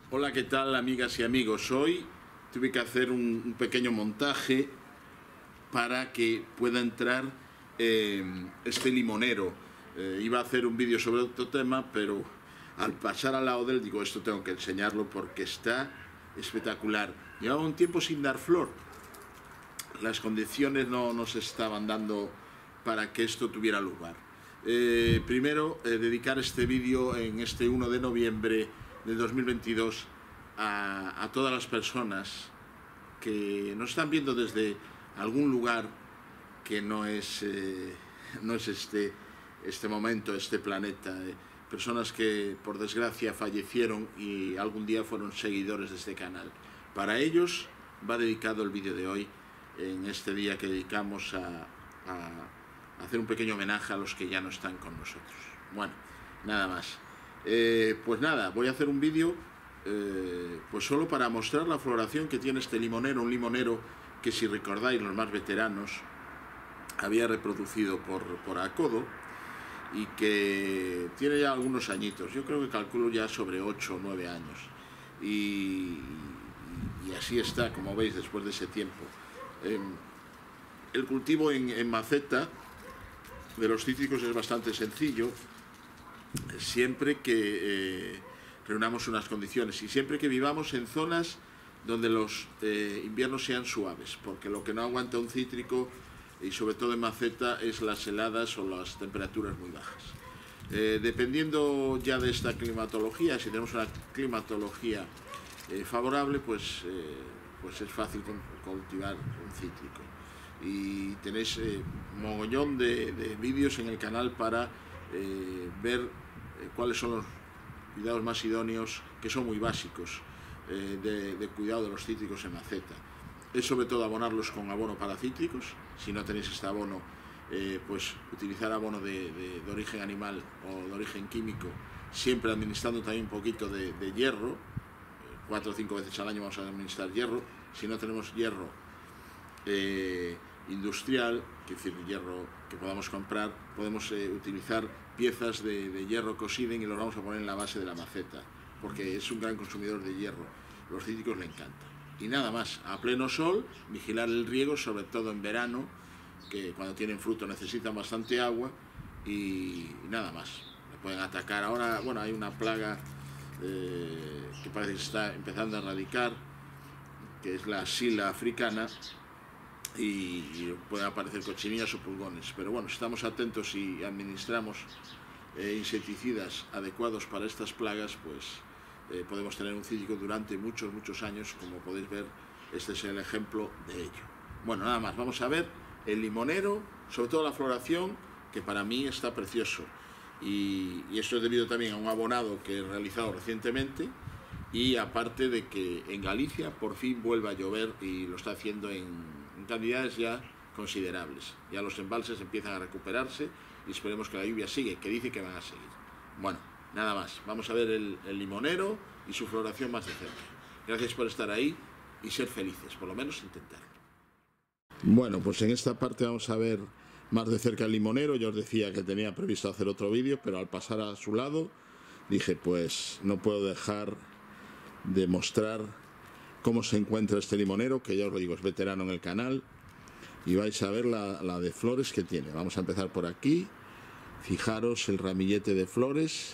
Hola, ¿qué tal, amigas y amigos? Hoy tuve que hacer un pequeño montaje para que pueda entrar este limonero. Iba a hacer un vídeo sobre otro tema, pero al pasar al lado de él digo, esto tengo que enseñarlo porque está espectacular. Llevaba un tiempo sin dar flor. Las condiciones no se estaban dando para que esto tuviera lugar. Primero, dedicar este vídeo en este 1 de noviembre del 2022 a todas las personas que nos están viendo desde algún lugar que no es este momento, este planeta. Personas que por desgracia fallecieron y algún día fueron seguidores de este canal. Para ellos va dedicado el vídeo de hoy, en este día que dedicamos a hacer un pequeño homenaje a los que ya no están con nosotros. Bueno, nada más. Pues nada, voy a hacer un vídeo pues solo para mostrar la floración que tiene este limonero, un limonero que, si recordáis, los más veteranos, había reproducido por Acodo y que tiene ya algunos añitos. Yo creo que calculo ya sobre 8 o 9 años y así está, como veis, después de ese tiempo. El cultivo en maceta de los cítricos es bastante sencillo, siempre que reunamos unas condiciones y siempre que vivamos en zonas donde los inviernos sean suaves, porque lo que no aguanta un cítrico, y sobre todo en maceta, es las heladas o las temperaturas muy bajas. Dependiendo ya de esta climatología, si tenemos una climatología favorable, pues es fácil cultivar un cítrico. Y tenéis mogollón de vídeos en el canal para ver cuáles son los cuidados más idóneos, que son muy básicos, de cuidado de los cítricos en maceta. Es sobre todo abonarlos con abono para cítricos. Si no tenéis este abono, pues utilizar abono de origen animal o de origen químico, siempre administrando también un poquito de hierro. 4 o 5 veces al año vamos a administrar hierro. Si no tenemos hierro industrial, que es decir, hierro que podamos comprar, podemos utilizar piezas de hierro cosiden y los vamos a poner en la base de la maceta, porque es un gran consumidor de hierro. Los cítricos le encantan. Y nada más, a pleno sol, vigilar el riego, sobre todo en verano, que cuando tienen fruto necesitan bastante agua, y nada más. Le pueden atacar. Ahora, bueno, hay una plaga que parece que está empezando a erradicar, que es la sila africana, y pueden aparecer cochinillas o pulgones. Pero bueno, si estamos atentos y administramos insecticidas adecuados para estas plagas, pues podemos tener un cítrico durante muchos años. Como podéis ver, este es el ejemplo de ello. Bueno, nada más, vamos a ver el limonero, sobre todo la floración, que para mí está precioso. Y esto es debido también a un abonado que he realizado recientemente, y aparte de que en Galicia por fin vuelve a llover y lo está haciendo en cantidades ya considerables. Ya los embalses empiezan a recuperarse y esperemos que la lluvia sigue, que dice que van a seguir. Bueno, nada más, vamos a ver el limonero y su floración más de cerca. Gracias por estar ahí y ser felices, por lo menos intentarlo. Bueno, pues en esta parte vamos a ver más de cerca el limonero. Yo os decía que tenía previsto hacer otro vídeo, pero al pasar a su lado dije, pues no puedo dejar de mostrar cómo se encuentra este limonero, que ya os lo digo, es veterano en el canal, y vais a ver la de flores que tiene. Vamos a empezar por aquí. Fijaros el ramillete de flores.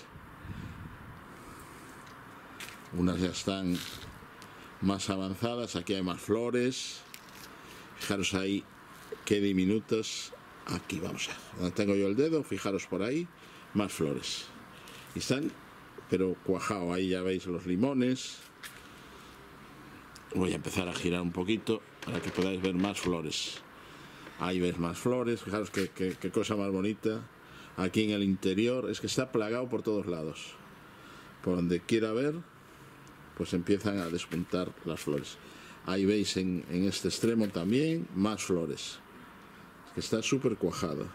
Unas ya están más avanzadas, aquí hay más flores. Fijaros ahí qué diminutas. Aquí vamos a donde tengo yo el dedo, fijaros por ahí, más flores. Y están, pero cuajado, ahí ya veis los limones. Voy a empezar a girar un poquito para que podáis ver más flores. Ahí veis más flores, fijaros qué cosa más bonita. Aquí en el interior, es que está plagado por todos lados. Por donde quiera ver, pues empiezan a despuntar las flores. Ahí veis en este extremo también más flores. Es que está súper cuajado.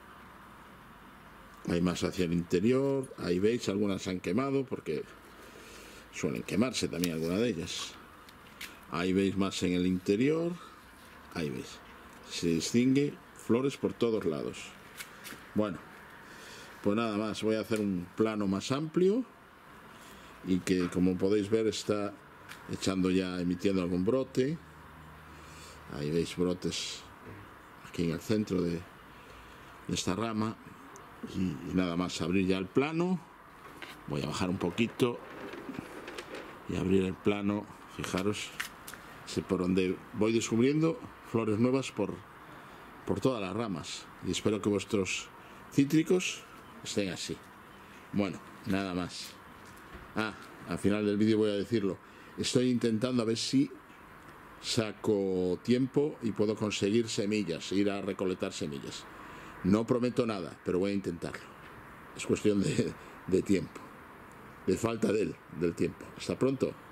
Hay más hacia el interior. Ahí veis, algunas se han quemado porque suelen quemarse también algunas de ellas. Ahí veis más en el interior. Ahí veis. Se distingue flores por todos lados. Bueno, pues nada más. Voy a hacer un plano más amplio y que, como podéis ver, está echando ya, emitiendo algún brote. Ahí veis brotes aquí en el centro de esta rama. Y nada más abrir ya el plano. Voy a bajar un poquito y abrir el plano. Fijaros, por donde voy descubriendo flores nuevas por todas las ramas, y espero que vuestros cítricos estén así. Bueno, nada más. Al final del vídeo voy a decirlo. Estoy intentando a ver si saco tiempo y puedo conseguir semillas, ir a recolectar semillas. No prometo nada, pero voy a intentarlo. Es cuestión de tiempo, de falta del tiempo. Hasta pronto.